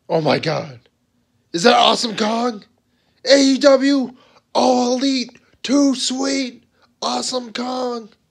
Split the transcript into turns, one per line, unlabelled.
Oh my god. Is that Awesome Kong? AEW? All Elite? Too Sweet? Awesome Kong?